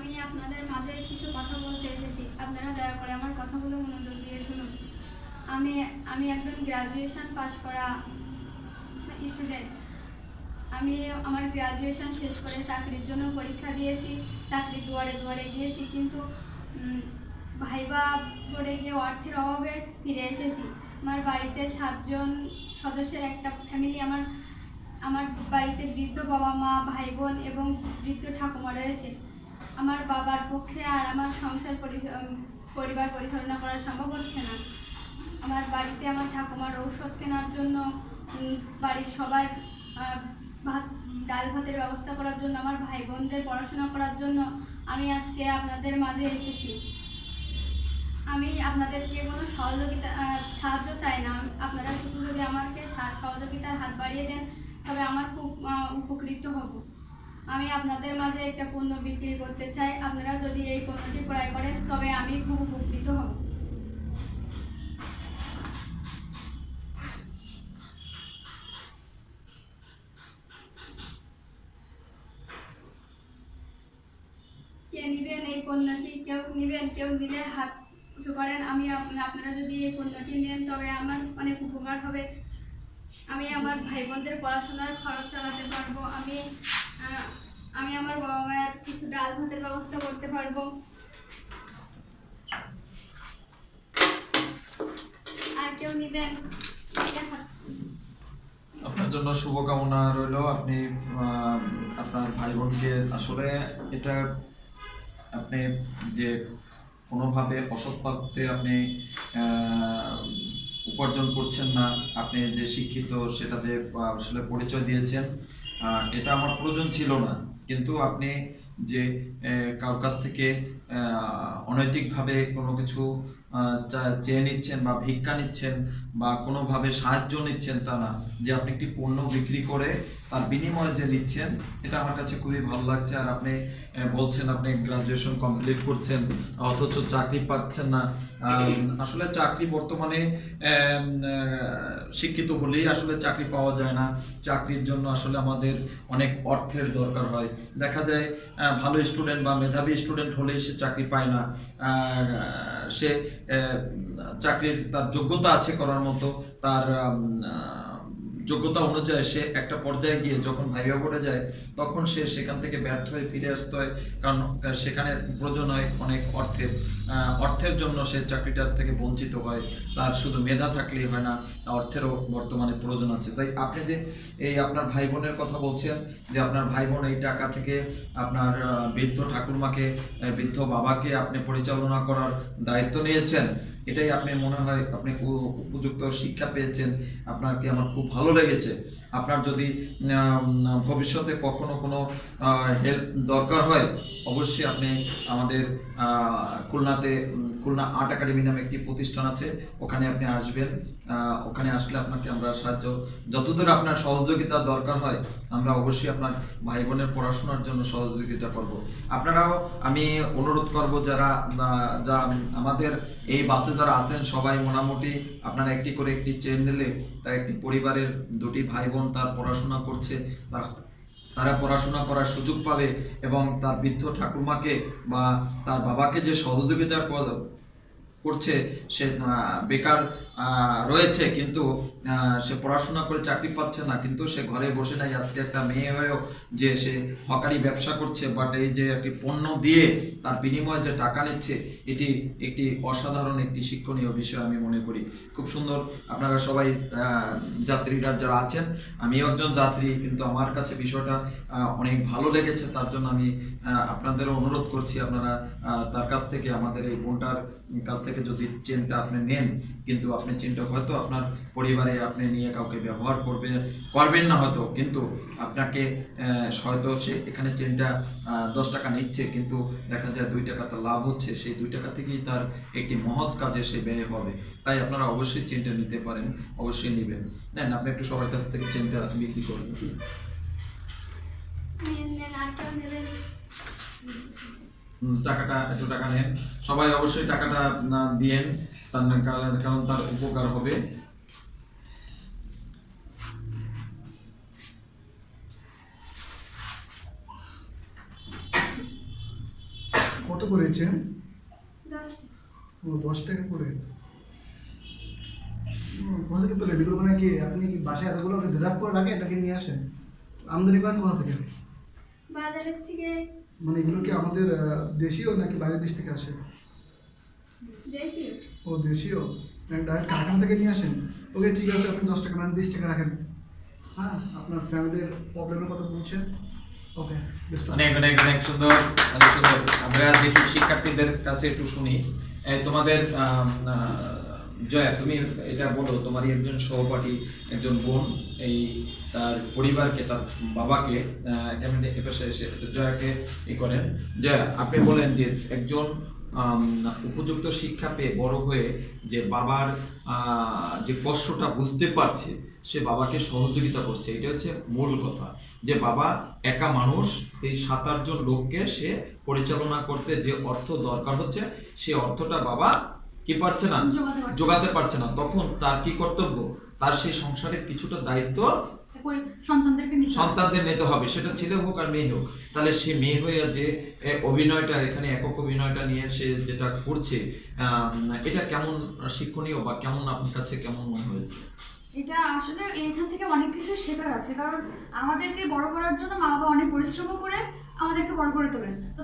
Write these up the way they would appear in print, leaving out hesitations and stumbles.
আমি আপনাদের মাঝে কিছু কথা বলতে এসেছি। আপনারা দয়া করে আমার কথাগুলো মনোযোগ দিয়ে শুনুন। আমি একজন গ্র্যাজুয়েশন পাস করা স্টুডেন্ট। আমি আমার গ্র্যাজুয়েশন শেষ করে চাকরির জন্য পরীক্ষা দিয়েছি, চাকরি দুয়ারে দুয়ারে গিয়েছি, কিন্তু ভাইবা বোর্ডে গিয়ে অর্থের অভাবে ফিরে এসেছি। আমার বাড়িতে 7 জন সদস্যের একটা ফ্যামিলি। আমার বাড়িতে বৃদ্ধ বাবা মা, ভাই বোন এবং বৃদ্ধ ঠাকুমা রয়েছে। আমার বাবার পক্ষে আর আমার সংসার পরিবার পরিচালনা করা সম্ভব হচ্ছে না। আমার বাড়িতে আমার ঠাকুমার ঔষধ কেনার জন্য, বাড়ির সবার ডাল ভাতের ব্যবস্থা করার জন্য, আমার ভাই বোনদের পড়াশোনা করার জন্য আমি আজকে আপনাদের মাঝে এসেছি। আমি আপনাদেরকে কোনো সাহায্য চাই না। আপনারা শুধু যদি আমাকে সহযোগিতার হাত বাড়িয়ে দেন তবে আমার খুব উপকৃত হব। আমি আপনাদের মাঝে একটা পণ্য বিক্রি করতে চাই। আপনারা যদি এই পণ্যটি ক্রয় করেন তবে আমি খুব উপকৃত হব। কে নেবেন এই পণ্যটি? কেউ নেবেন? কেউ নিলে হাত উঁচু করেন। আপনারা যদি এই পণ্যটি নেন তবে আমার অনেক উপকার হবে। আমি আমার ভাই বোনদের পড়াশোনার খরচ চালাতে পারবো। আমি আমার বাবা মায়ের কিছু ডাল ভাতের ব্যবস্থা করতে পারবো। আর কেউ নেবেন? আপনার জন্য শুভকামনা রইল। আপনি আপনার ভাই বোনকে আসলে এটা আপনি যে কোনোভাবে অসৎ পথে আপনি উপার্জন করছেন না, আপনি যে শিক্ষিত সেটাতে আসলে পরিচয় দিয়েছেন। এটা আমার প্রয়োজন ছিল না, কিন্তু আপনি যে কারোর কাছ থেকে অনৈতিকভাবে কোনো কিছু চেয়ে নিচ্ছেন বা ভিক্ষা নিচ্ছেন বা কোনোভাবে সাহায্য নিচ্ছেন তা না, যে আপনি একটি পণ্য বিক্রি করে তার বিনিময়ে যে নিচ্ছেন, এটা আমার কাছে খুবই ভালো লাগছে। আর আপনি বলছেন আপনি গ্রাজুয়েশন কমপ্লিট করছেন অথচ চাকরি পাচ্ছেন না। আসলে চাকরি বর্তমানে শিক্ষিত হলেই আসলে চাকরি পাওয়া যায় না। চাকরির জন্য আসলে আমাদের অনেক অর্থের দরকার হয়। দেখা যায় ভালো স্টুডেন্ট বা মেধাবী স্টুডেন্ট হলেই সে চাকরি পায় না। সে চাকরির তার যোগ্যতা আছে করার মতো, তার যোগ্যতা অনুযায়ী সে একটা পর্যায়ে গিয়ে যখন ভাইবা বোর্ডে যায় তখন সে সেখান থেকে ব্যর্থ হয়ে ফিরে আসতে হয়, কারণ সেখানে প্রয়োজন হয় অনেক অর্থের জন্য সে চাকরিটার থেকে বঞ্চিত হয়। তার শুধু মেধা থাকলেই হয় না, অর্থেরও বর্তমানে প্রয়োজন আছে। তাই আপনি যে এই আপনার ভাই বোনের কথা বলছেন, যে আপনার ভাই বোন এই টাকা থেকে আপনার বৃদ্ধ ঠাকুরমাকে, বৃদ্ধ বাবাকে আপনি পরিচালনা করার দায়িত্ব নিয়েছেন, এটাই আপনি মনে হয় আপনি উপযুক্ত শিক্ষা পেয়েছেন। আপনাকে আমার খুব ভালো লেগেছে। আপনার যদি ভবিষ্যতে কখনো কোনো হেল্প দরকার হয় অবশ্যই আপনি আমাদের খুলনা আর্ট একাডেমি নামে একটি প্রতিষ্ঠান আছে, ওখানে আপনি আসবেন। ওখানে আসলে আপনাকে আমরা সাহায্য, যতদূর আপনার সহযোগিতা দরকার হয় আমরা অবশ্যই আপনার ভাই বোনের পড়াশোনার জন্য সহযোগিতা করব। আপনারাও আমি অনুরোধ করব, যা আমাদের এই বাসে যারা আছেন সবাই মোটামুটি আপনারা একটি করে একটি চেন নিলে তার একটি পরিবারের দুটি ভাই বোন তার পড়াশোনা করছে, তারা পড়াশোনা করার সুযোগ পাবে এবং তার বৃদ্ধ ঠাকুরমাকে বা তার বাবাকে যে সহযোগিতা করছে, সে বেকার রয়েছে কিন্তু সে পড়াশোনা করে চাকরি পাচ্ছে না, কিন্তু সে ঘরে বসে নাই। আজকে একটা মেয়ে হয়েও যে সে হকারি ব্যবসা করছে, বাট এই যে একটি পণ্য দিয়ে তার বিনিময়ে যে টাকা নিচ্ছে, এটি একটি অসাধারণ একটি শিক্ষণীয় বিষয় আমি মনে করি। খুব সুন্দর। আপনারা সবাই যাত্রীরা যারা আছেন, আমিও একজন যাত্রী, কিন্তু আমার কাছে বিষয়টা অনেক ভালো লেগেছে। তার জন্য আমি আপনাদেরও অনুরোধ করছি, আপনারা তার কাছ থেকে, আমাদের এই বোনটার কাছ থেকে যদি চেনটা আপনি নেন, কিন্তু আপনি চেনটা হয়তো আপনার পরিবারে আপনি নিয়ে কাউকে ব্যবহার করবেন না হয়তো, কিন্তু আপনাকে হয়তো সে এখানে চেনটা 10 টাকা নিচ্ছে, কিন্তু দেখা যায় 2 টাকা তার লাভ হচ্ছে, সেই 2 টাকা থেকেই তার একটি মহৎ কাজে সে ব্যয় হবে। তাই আপনারা অবশ্যই চেনটা নিতে পারেন, অবশ্যই নেবেন। নেন, আপনি একটু সবার কাছ থেকে চেনটা বিক্রি করবেন। টাকাটা, একটু টাকা নেন সবাই, অবশ্যই টাকাটা দিয়েন, কারণ তার উপকার হবে। কত করেছেন? 10 টাকা। ও 10 টাকা করে। কোথা থেকে পেলেন এগুলো? মানে কি আপনি কি বাসায় এতগুলো রিজার্ভ করে রাখেন এটাকে নিয়ে আসেন? আমদানি করেন কোথা থেকে? বাজারের থেকে। মানে এগুলো কি আমাদের দেশীয় নাকি বাইরের দেশ থেকে আসে? দেশীয়। ও দেশীয়, ডাইরেক্ট কারখানা থেকে নিয়ে আসেন। ওকে ঠিক আছে, আপনি 10 টাকা মানে 20 টাকা রাখেন। হ্যাঁ, আপনার ফ্যামিলির প্রবলেমের কথা বলছেন। ওকে, অনেক অনেক অনেক সুন্দর, অনেক সুন্দর। আমরা দেখি শিক্ষার্থীদের কাছে একটু শুনি। তোমাদের জয়া, তুমি এটা বলো, তোমারই একজন সহপাঠী, একজন বোন, এই তার পরিবারকে, তার বাবাকে এপাশে এসে জয়াকে করেন। জয়া, আপনি বলেন যে একজন উপযুক্ত শিক্ষা পেয়ে বড় হয়ে যে বাবার যে কষ্টটা বুঝতে পারছে, সে বাবাকে সহযোগিতা করছে, এটা হচ্ছে মূল কথা। যে বাবা একা মানুষ, এই 7-8 জন লোককে সে পরিচালনা করতে যে অর্থ দরকার হচ্ছে, সে অর্থটা বাবা কি পারছে না, যোগাতে পারছে না। তখন তার কি কর্তব্য? তার সেই সংসারের কিছুটা দায়িত্ব সন্তানদের নিতে হবে, সেটা ছেলে হোক আর মেয়ে হোক। তাহলে সে মেয়ে হয়ে যে অভিনয়টা, এখানে একক অভিনয়টা নিয়ে সে যেটা করছে, এটা কেমন শিক্ষণীয় বা কেমন আপনার কাছে কেমন মনে হয়েছে? এটা আসলে এখান থেকে অনেক কিছু শেখার আছে, কারণ আমাদেরকে বড় করার জন্য মা বাবা অনেক পরিশ্রম করে আমাদেরকে বড় করে তোলেন। তো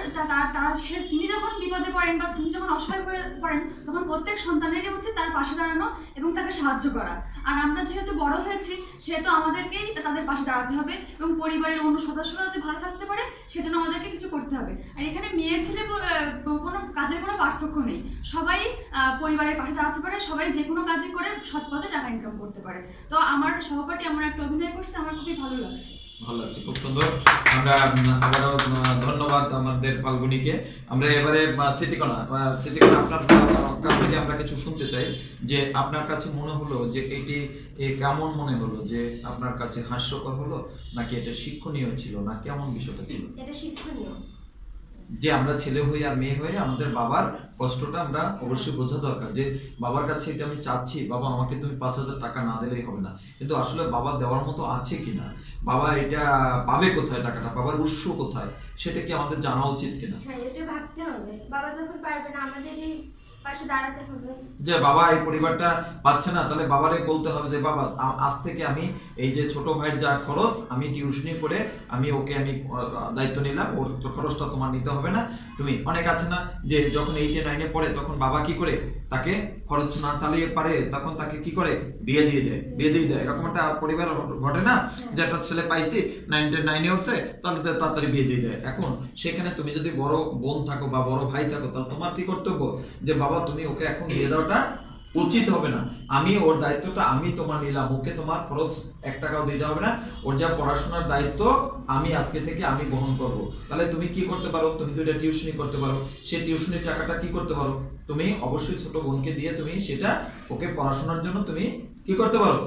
তিনি যখন বিপদে পড়েন বা তিনি যখন অসহায় পড়েন, তখন প্রত্যেক সন্তানেরই উচিত তার পাশে দাঁড়ানো এবং তাকে সাহায্য করা। আর আমরা যেহেতু বড় হয়েছি, সেহেতু আমাদেরকেই তাদের পাশে দাঁড়াতে হবে এবং পরিবারের অন্য সদস্যরা যাতে ভালো থাকতে পারে সেজন্য আমাদেরকে কিছু করতে হবে। আর এখানে মেয়ে ছেলে কোনো কাজের কোনো পার্থক্য নেই, সবাই পরিবারের পাশে দাঁড়াতে পারে, সবাই যে কোনো কাজই করে সৎ পথে টাকা ইনকাম করতে পারে। তো আমার সহপাঠী এমন একটা অভিনয় করছে, আমার খুবই ভালো লাগছে। ভালো লাগছে, খুব সুন্দর। আমরা আবারও ধন্যবাদ আমাদের ফাল্গুনীকে। আমরা এবারে স্মৃতিকণা, আপনার কাছ থেকে আমরা কিছু শুনতে চাই যে আপনার কাছে মনে হলো যে এটি কেমন মনে হলো, যে আপনার কাছে হাস্যকর হলো নাকি এটা শিক্ষণীয় ছিল, না কেমন বিষয়টা ছিল? এটা শিক্ষণীয়। যে আমরা ছেলে হয়ে আর মেয়ে হয়ে আমাদের বাবার কষ্টটা আমরা অবশ্যই বোঝা দরকার, যে বাবার কাছে এটা আমি চাচ্ছি, বাবা আমাকে তুমি 5,000 টাকা না দিলেই হবে না, কিন্তু আসলে বাবা দেওয়ার মতো আছে কিনা, বাবা এটা পাবে কোথায়, টাকাটা বাবার উৎস কোথায়, সেটা কি আমাদের জানা উচিত কিনা? হ্যাঁ, এটা ভাবতে হবে। বাবা যখন পারবে না, আমাদেরই পাশে দাঁড়াতে হবে। যে বাবা এই পরিবারটা পাচ্ছে না, তাহলে বাবারে বলতে হবে যে বাবা আজ থেকে আমি এই যে ছোট ভাইয়ের যা খরচ, আমি টিউশনি করে আমি দায়িত্ব নিলাম, ওর খরচটা তোমার নিতে হবে না। তুমি অনেক আছে না যে যখন 8-এ 9-এ পড়ে, তখন বাবা কি করে, তাকে খরচ না চালিয়ে পারে, তখন তাকে কি করে, বিয়ে দিয়ে দেয়। এরকম একটা পরিবার ঘটে না, যে একটা ছেলে পাইছি 9-এ উঠছে, তাহলে তাড়াতাড়ি বিয়ে দিয়ে দেয়। এখন সেখানে তুমি যদি বড় বোন থাকো বা বড় ভাই থাকো, তাহলে তোমার কি কর্তব্য, যে বাবা তুমি ওকে এখন বিয়ে দেওয়াটা উচিত হবে না, আমি ওর দায়িত্বটা আমি তোমার নিলাম, ওকে তোমার খরচ 1 টাকাও দিতে হবে না, ওর যা পড়াশোনার দায়িত্ব আমি আজকে থেকে আমি বহন করব। তাহলে তুমি কি করতে পারো, তুমি 2টা টিউশনি করতে পারো, সেই টিউশনির টাকাটা কি করতে পারো, তুমি অবশ্যই ছোট বোনকে দিয়ে তুমি সেটা ওকে পড়াশোনার জন্য তুমি কি করতে পারো,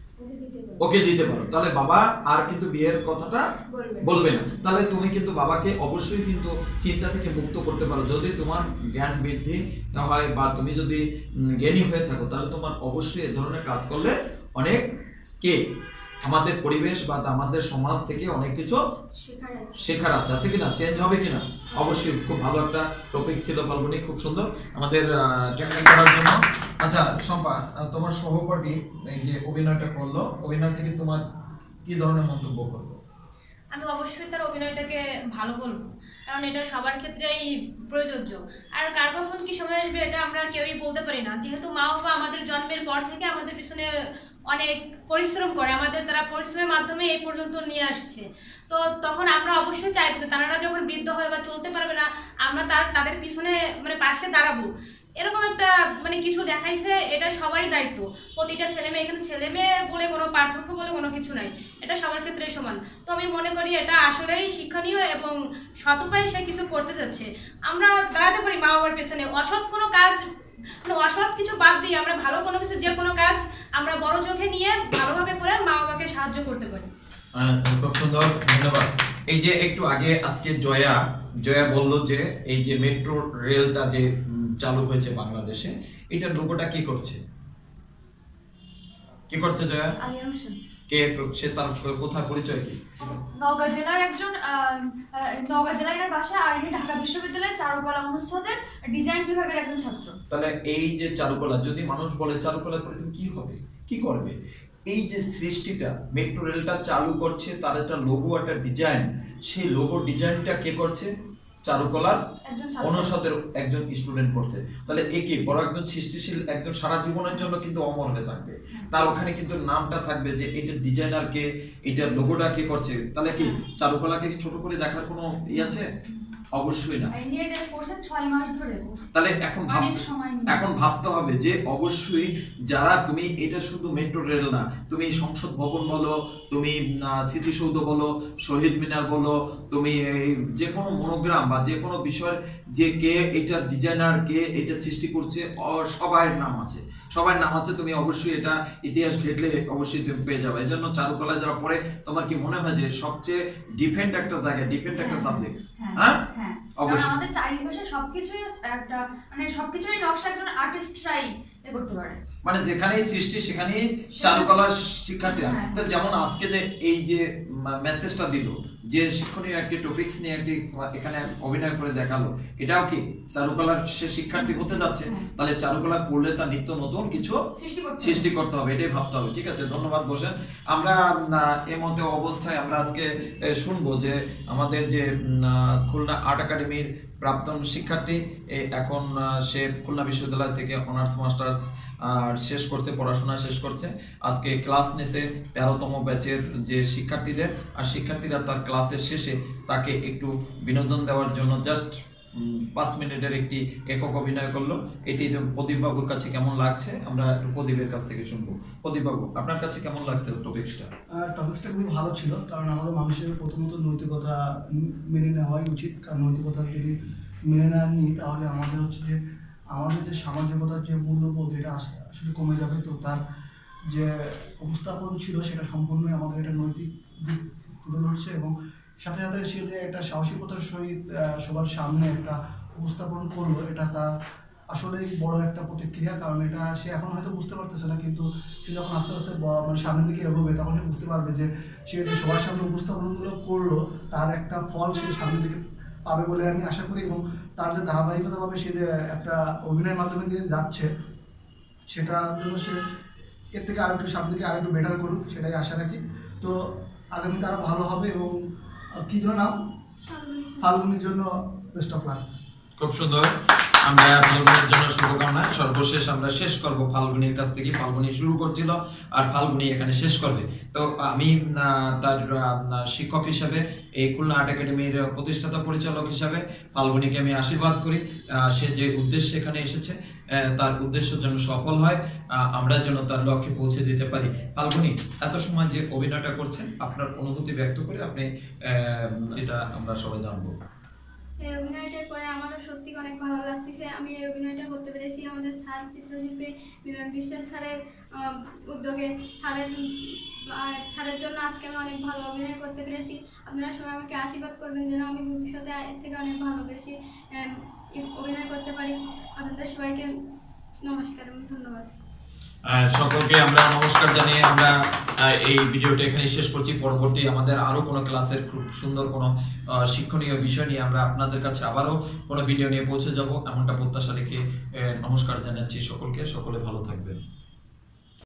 ওকে দিতে পারো। তাহলে বাবা আর কিন্তু বিয়ের কথাটা বলবে না। তাহলে তুমি কিন্তু বাবাকে অবশ্যই কিন্তু চিন্তা থেকে মুক্ত করতে পারো। যদি তোমার জ্ঞান বৃদ্ধি হয় বা তুমি যদি জ্ঞানী হয়ে থাকো, তাহলে তোমার অবশ্যই এই ধরনের কাজ করলে অনেক আমাদের পরিবেশ বা আমাদের সমাজ থেকে অনেক কিছু শেখার আছে কিনা, চেঞ্জ হবে কিনা। অবশ্যই খুব ভালো একটা টপিক ছিল ফাল্গুনী, খুব সুন্দর আমাদের ক্যাপ্টেন করার জন্য। আচ্ছা শম্পা, তোমার সহপাঠী এই যে অভিনয়টা করলো, অভিনয় থেকে তোমার কি ধরনের মন্তব্য করলো? আমি অবশ্যই তার অভিনয়টাকে ভালো বলবো, কারণ এটা সবার ক্ষেত্রেই প্রযোজ্য। আর কার কখন কি সময় আসবে এটা আমরা কেউই বলতে পারি না, যেহেতু মা বাবা আমাদের জন্মের পর থেকে আমাদের পিছনে অনেক পরিশ্রম করে, আমাদের তারা পরিশ্রমের মাধ্যমে এই পর্যন্ত নিয়ে আসছে। তো তখন আমরা অবশ্যই চাইবো যে তারা যখন বৃদ্ধ হয় বা চলতে পারবে না, আমরা তাদের পিছনে পাশে দাঁড়াবো। এরকম একটা কিছু দেখাইছে, এটা সবারই দায়িত্ব। প্রতিটা ছেলে মেয়ে, এখানে ছেলে মেয়ে বলে কোনো পার্থক্য বলে কোনো কিছু নাই, এটা সবার ক্ষেত্রে সমান। তো আমি মনে করি এটা আসলেই শিক্ষণীয় এবং সৎ উপায়ে সে কিছু করতে চাচ্ছে। আমরা দাঁড়াতে পারি মা বাবার পেছনে, অসৎ কোনো কাজ অসৎ কিছু বাদ দিয়ে আমরা ভালো কোনো কিছু, যে কোনো কাজ আমরা বড় চোখে নিয়ে ভালোভাবে করে মা বাবাকে সাহায্য করতে পারি। খুব সুন্দর, ধন্যবাদ। এই যে একটু আগে আজকে জয়া বলল যে এই যে মেট্রো রেলটা যে চালু হয়েছে বাংলাদেশে, এটা লোগোটা কি করছে? কি করছে জয়া? আলিয়া হোসেন। কে সে, তার কোথায় পরিচয় কি? নওগাঁ জেলার একজন নওগাঁ জেলার এর বাসা, আর ইনি ঢাকা বিশ্ববিদ্যালয়ের চারুকলা অনুষদের ডিজাইন বিভাগের একজন ছাত্র। তাহলে এই যে চারুকলা, যদি মানুষ বলে চারুকলা করে তুমি কি হবে, কি করবে, এই যে সৃষ্টিটা মেট্রো রেলটা চালু করছে, তার একটা লোগো, একটা ডিজাইন, সেই লোগো ডিজাইনটা কে করছে? চারুকলার অনুষদের একজন স্টুডেন্ট করছে। তাহলে একে বড় একজন সৃষ্টিশীল, একজন সারা জীবনের জন্য কিন্তু অমর হয়ে থাকবে। তার ওখানে কিন্তু নামটা থাকবে যে এটা ডিজাইনার কে, এটা লোগোটা কে করছে। তাহলে কি চারুকলাকে ছোট করে দেখার কোনো আছে? অবশ্যই না। তাহলে এখন ভাবতে হবে যে অবশ্যই যারা, তুমি এটা শুধু মেট্রো রেল না, তুমি সংসদ ভবন বলো, তুমি স্মৃতিসৌধ বলো, শহীদ মিনার বলো, তুমি যে কোনো মনোগ্রাম বা যে কোনো বিষয়ের যে কে এটা ডিজাইনার, কে এটা সৃষ্টি করছে, সবার নাম আছে, সবার নাম আছে। তুমি অবশ্যই এটা ইতিহাস ঘেটলে অবশ্যই তুমি পেয়ে যাবে। এই জন্য চারুকলা যারা পড়ে, তোমার কি মনে হয় যে সবচেয়ে ডিফেন্ট একটা জায়গা, ডিফেন্ট একটা সাবজেক্ট? হ্যাঁ, অবশ্যই। আমাদের চারিপাশে সবকিছুই একটা, মানে সবকিছুই নকশা একজন আর্টিস্টরাই করতে পারে। মানে যেখানেই সৃষ্টি সেখানেই চারুকলার শিক্ষার্থী। তো যেমন আজকে যে এই যে মেসেজটা দিল, যে শিক্ষণীয় একটি টপিকস নিয়ে একটি এখানে অভিনয় করে দেখালো, এটাও কি চারুকলার সে শিক্ষার্থী হতে যাচ্ছে। তাহলে চারুকলা পড়লে তার নিত্য নতুন কিছু সৃষ্টি করতে হবে, এটাই ভাবতে হবে। ঠিক আছে, ধন্যবাদ। বসেন। আমরা এই মতো অবস্থায় আমরা আজকে শুনবো যে আমাদের যে খুলনা আর্ট একাডেমির প্রাক্তন শিক্ষার্থী, এখন সে খুলনা বিশ্ববিদ্যালয় থেকে অনার্স মাস্টার্স আর শেষ করছে, পড়াশোনা শেষ করছে। আজকে ক্লাস নিছে 13তম ব্যাচের যে শিক্ষার্থীদের, আর শিক্ষার্থীরা তার ক্লাসের শেষে তাকে একটু বিনোদন দেওয়ার জন্য জাস্ট 5 মিনিটের একটি একক অভিনয় করলো। এটি প্রদীপ বাবুর কাছে কেমন লাগছে আমরা একটু প্রদীপের কাছ থেকে শুনবো। প্রদীপ বাবু, আপনার কাছে কেমন লাগছে টপিকসটা? টপিকসটা খুবই ভালো ছিল, কারণ আমাদের মানুষের প্রথমত নৈতিকতা মেনে নেওয়াই উচিত। কারণ নৈতিকতা যদি মেনে না নিই, তাহলে আমাদের হচ্ছে যে আমাদের যে সামাজিকতার যে মূল্যবোধ, এটা আসলে কমে যাবে। তো তার যে উপস্থাপন ছিল সেটা সম্পূর্ণই আমাদের একটা নৈতিক দিক তুলে ধরছে, এবং সাথে সাথে সে যে একটা সাহসিকতার সহিত সবার সামনে একটা উপস্থাপন করলো, এটা তার আসলেই বড় একটা প্রতিক্রিয়া। কারণ এটা সে এখন হয়তো বুঝতে পারতেছে না, কিন্তু সে যখন আস্তে আস্তে মানে সামনের দিকে এগোবে, তখন সে বুঝতে পারবে যে সে যে সবার সামনে উপস্থাপনগুলো করলো, তার একটা ফল সে সামনের দিকে পাবে বলে আমি আশা করি। এবং তার যে ধারাবাহিকতা পাবে, সে যে একটা অভিনয়ের মাধ্যমে দিয়ে যাচ্ছে, সেটার জন্য সে এর থেকে আরো একটু সামনের দিকে আরো একটু বেটার করুক, সেটাই আশা রাখি। তো আগামীতে আরো ভালো হবে। এবং কি যেন নাম, ফাল্গুনির জন্য বেস্ট অফ লাক। খুব সুন্দর। আমরা ফাল্গুনির জন্য শুভকামনা। সর্বশেষ আমরা শেষ করব ফাল্গুনির কাছ থেকে। ফাল্গুনি শুরু করছিল আর ফাল্গুনি এখানে শেষ করবে। তো আমি তার শিক্ষক হিসাবে, এই খুলনা আর্ট একাডেমির প্রতিষ্ঠাতা পরিচালক হিসাবে ফাল্গুনিকে আমি আশীর্বাদ করি। সে যে উদ্দেশ্যে এখানে এসেছে, তার উদ্দেশ্যের জন্য সফল হয়, আমরা যেন তার লক্ষ্যে পৌঁছে দিতে পারি। ফাল্গুনি, এত সময় যে অভিনয়টা করছেন, আপনার অনুভূতি ব্যক্ত করে আপনি, এটা আমরা সবাই জানবো। এই অভিনয়টা করে আমারও সত্যি অনেক ভালো লাগতেছে। আমি এই অভিনয়টা করতে পেরেছি আমাদের স্যার, চিত্রশিল্পী মিলন বিশ্বাস স্যারের উদ্যোগে। স্যারের জন্য আজকে আমি অনেক ভালো অভিনয় করতে পেরেছি। আপনারা সবাই আমাকে আশীর্বাদ করবেন যেন আমি ভবিষ্যতে এর থেকে অনেক ভালো বেশি অভিনয় করতে পারি। আপনাদের সবাইকে নমস্কার এবং ধন্যবাদ। সকলকে আমরা নমস্কার জানিয়ে আমরা এই ভিডিওটা এখানে শেষ করছি। পরবর্তী আমাদের আরো কোনো ক্লাসের খুব সুন্দর কোনো শিক্ষণীয় বিষয় নিয়ে আমরা আপনাদের কাছে আবারও কোনো ভিডিও নিয়ে পৌঁছে যাব, এমনটা প্রত্যাশা রেখে নমস্কার জানাচ্ছি সকলকে। সকলে ভালো থাকবেন।